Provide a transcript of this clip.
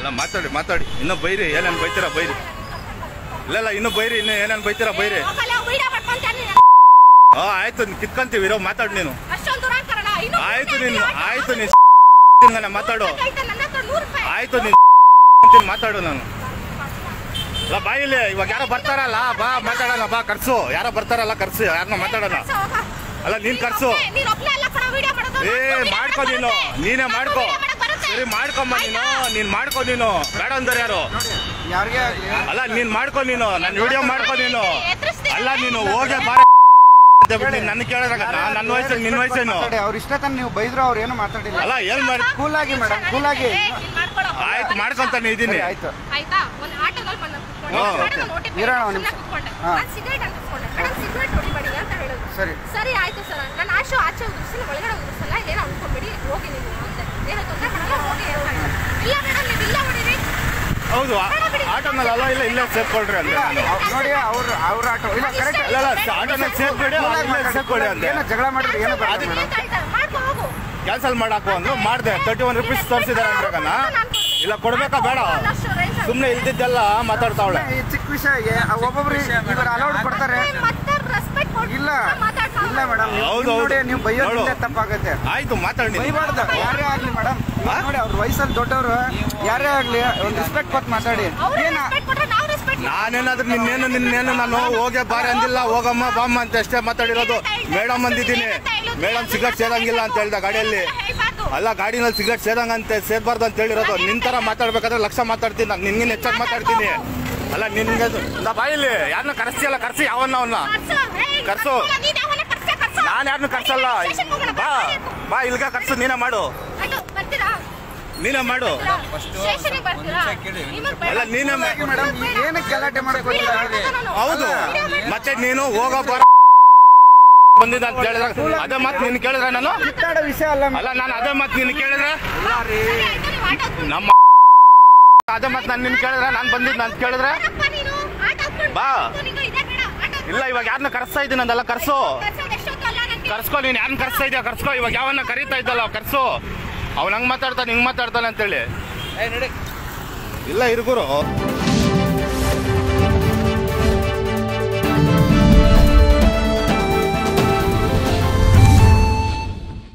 ಅಲ್ಲ ಮಾತಾಡಿ ಮಾತಾಡಿ ಇನ್ನೂ ಬೈರಿ ಏನೇನು ಬೈತೀರಾ ಬೈರಿ ಇಲ್ಲ ಇನ್ನೂ ಬೈರಿ ಇನ್ನು ಏನೇನು ಬೈತೀರಾ ಬೈರಿ ಆಯ್ತು ಕಿತ್ಕೊಂತೀವಿ ಇರೋ ಮಾತಾಡು ನೀನು ಆಯ್ತು ನೀನು ಮಾತಾಡು ಆಯ್ತು ನೀನು ಮಾತಾಡು ನಾನು ಅಲ್ಲ ಬಾಯಿಲಿ ಇವಾಗ ಯಾರೋ ಬರ್ತಾರಲ್ಲ ಬಾ ಮಾತಾಡೋಣ ಬಾ ಕರ್ಸು ಯಾರೋ ಬರ್ತಾರಲ್ಲ ಕರ್ಸು ಯಾರನ್ನ ಮಾತಾಡೋಣ ಅಲ್ಲ ನೀನ್ ಕರ್ಸು ಮಾಡ್ಕೊ ನೀನು ನೀನೇ ಮಾಡ್ಕೊ ಸರಿ ಮಾಡ್ಕೊಂಬ ನೀನ್ ಮಾಡ್ಕೊ ನೀನು ಬೇಡ ಅಂತಾರೆ ಯಾರು ಅಲ್ಲ ನೀನ್ ಮಾಡ್ಕೊ ನೀನು ನನ್ನ ವಿಡಿಯೋ ಮಾಡ್ಕೊ ನೀನು ಅಲ್ಲ ನೀನು ಹೋಗೇ ಬಾರ ನನ್ನ ಕೇಳಿದಾಗ ನನ್ನ ವಯಸ್ಸು ನಿನ್ನ ವಯಸ್ಸೇನು ಅವ್ರ ಇಷ್ಟ ತಾನೆ ನೀವು ಬೈದ್ರು ಅವ್ರು ಏನು ಮಾತಾಡಿಲ್ಲ ಅಲ್ಲ ಏನ್ ಮಾಡಿ ಕೂಲಾಗಿ ಮೇಡಮ್ ಕೂಲಾಗಿ ಆಯ್ತು ಮಾಡ್ಕೊಂತಾನೆ ಇದೀನಿ ಆಯ್ತು ಸರಿ ಸರಿ ಆಯ್ತು ಸರ್ ನಾನು ಆಚೆ ಉದಿಸಲ್ಲ ಒಳಗಡೆ ಉದಿಸಲ್ಲ ಏನು ಅನ್ಕೊಂಬಿಡಿ ಹೋಗಿ ನೀವು ಏನೋ ತೊಂದರೆ ಮಾಡಲ್ಲ ಹೋಗಿ ಇಲ್ಲ ಮೇಡಮ್ ನೀವು ಇಲ್ಲ ಹೊಡಿರಿ ಹೌದು ಆಟೋನಲ್ಲಿ ಅಲ್ಲ ಇಲ್ಲ ಇಲ್ಲೇ ಸೇರ್ಕೊಳ್ರಿ ಅಂತ ನೋಡಿ ಅವ್ರ ಆಟೋ ಇಲ್ಲ ಕರೆಕ್ಟ್ ಇಲ್ಲ ಆಟೋನಲ್ಲಿ ಸೇರ್ಬೇಡಿ ಸೇರ್ಕೊಳ್ಳಿ ಅಂತ ಏನೋ ಜಗಳ ಮಾಡಿದ್ರೆ ಏನೋ ಮಾಡ್ಕೊ ಹೋಗು ಕ್ಯಾನ್ಸಲ್ ಮಾಡಾಕು ಅಂದ್ರು ಮಾಡಿದೆ 31 ರೂಪೀಸ್ ತೋರಿಸಿದಾರೆ ಅಂದ್ರಕನ ಇಲ್ಲ ಕೊಡ್ಬೇಕಾ ಬೇಡ ಸುಮ್ಮನೆ ಇಲ್ದಿದ್ದೆಲ್ಲ ಮಾತಾಡ್ತಾವಳೆ ಚಿಕ್ಕ ವಿಷಯ ಒಬ್ಬೊಬ್ರು ಇವರು ಅಲೌಡ್ ಕೊಡ್ತಾರೆ ಇಲ್ಲ ಇಲ್ಲ ಮೇಡಮ್ ನೋಡಿ ನೀವು ಬೈಯೋದ್ರಿಂದ ತಪ್ಪಾಗುತ್ತೆ ಆಯ್ತು ಮಾತಾಡಿ ಬೈಬಾರ್ದು ಯಾರೇ ಆಗ್ಲಿ ಮೇಡಮ್ ನೋಡಿ ಅವ್ರ ವಯಸ್ಸಲ್ಲಿ ದೊಡ್ಡವರು ಯಾರೇ ಆಗ್ಲಿ ಒಂದು ರೆಸ್ಪೆಕ್ಟ್ ಕೊಟ್ಟು ಮಾತಾಡಿ ನಾನೇನಾದ್ರೂ ನಿನ್ನೇನು ನಾನು ಹೋಗೇ ಬಾರಿ ಅಂದಿಲ್ಲ ಹೋಗಮ್ಮ ಬಾಮ್ಮ ಅಂತ ಅಷ್ಟೇ ಮಾತಾಡಿರೋದು ಮೇಡಮ್ ಅಂದಿದ್ದೀನಿ ಮೇಡಮ್ ಸಿಗರೇಟ್ ಸೇದಂಗಿಲ್ಲ ಅಂತ ಹೇಳ್ದ ಗಾಡಿಯಲ್ಲಿ ಅಲ್ಲ ಗಾಡಿನಲ್ಲಿ ಸಿಗರೇಟ್ ಸೇದಂಗಂತೆ ಸೇರ್ಬಾರ್ದು ಅಂತ ಹೇಳಿರೋದು ನಿನ್ ತರ ಮಾತಾಡ್ಬೇಕಾದ್ರೆ ಲಕ್ಷ ಮಾತಾಡ್ತೀನಿ ನಾನು ನಿನ್ಗಿನ ಹೆಚ್ಚಾಗಿ ಮಾತಾಡ್ತೀನಿ ಅಲ್ಲ ನಿನ್ಗೆ ಬಾಯಿಲಿ ಯಾರನ್ನ ಕರೆಸ್ತಿಯಲ್ಲ ಕರ್ಸಿ ಯಾವನ್ನ ಅವನ್ನ ಕರ್ಸು ನಾನು ಯಾರನ್ನು ಕರ್ಸಲ್ಲ ಬಾ ಬಾ ಇಲ್ಗ ಕರ್ಸು ನೀನೇ ಮಾಡು ನೀನೇ ಮಾಡು ಅಲ್ಲ ನೀನೇ ಮೇಡಮ್ ಏನಕ್ಕೆ ಗಲಾಟೆ ಮಾಡ್ಕೊಳ್ಳಿ ಹೌದು ಮತ್ತೆ ನೀನು ಹೋಗೋ ಬರ ಬಂದಿದ್ದ ಅಂತ ಹೇಳಿದ್ರೆ ಅದೇ ಮಾತು ನೀನು ಕೇಳಿದ್ರೆ ನಾನು ವಿಷಯ ಅಲ್ಲ ಅಲ್ಲ ನಾನು ಅದೇ ಮಾತು ನೀನು ಕೇಳಿದ್ರೆ ನಮ್ಮ ಅದೇ ಮಾತು ನಾನು ನಿನ್ ಕೇಳಿದ್ರೆ ನಾನು ಬಂದಿದ್ದ ಅಂತ ಕೇಳಿದ್ರೆ ಬಾ ಇಲ್ಲ ಇವಾಗ ಯಾರನ್ನ ಕರೆಸ್ತಾ ಇದ್ದೀನಿ ಅಂದಲ್ಲ ಕರ್ಸು ಕರ್ಸ್ಕೊ ನೀನ್ ಯಾರನ್ನ ಕರೆಸ್ತಾ ಇದೆಯಾ ಕರ್ಸ್ಕೊ ಇವಾಗ ಯಾವನ್ನ ಕರೀತಾ ಇದ್ದಲ್ಲ ಕರ್ಸು ಅವ್ನು ಹಂಗ್ ಮಾತಾಡ್ತಾನೆ ಹಿಂಗ್ ಮಾತಾಡ್ತಾನೆ ಅಂತೇಳಿ ಇಲ್ಲ ಇರುಗುರು